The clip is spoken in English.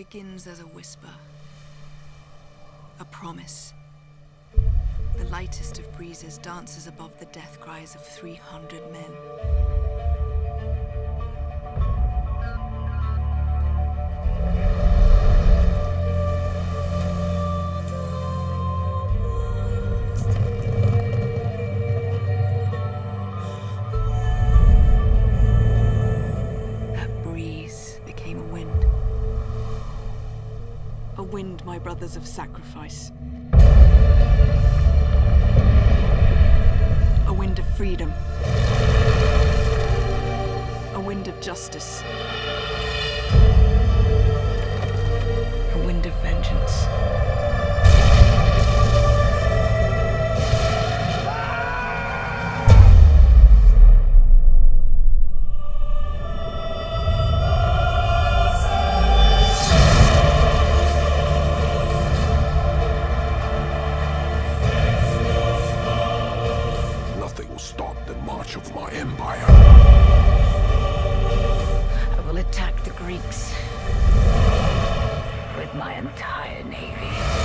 begins as a whisper, a promise. The lightest of breezes dances above the death cries of 300 men. That breeze became a wind. A wind, my brothers, of sacrifice. A wind of freedom. A wind of justice. A wind of vengeance. I will attack the Greeks with my entire navy.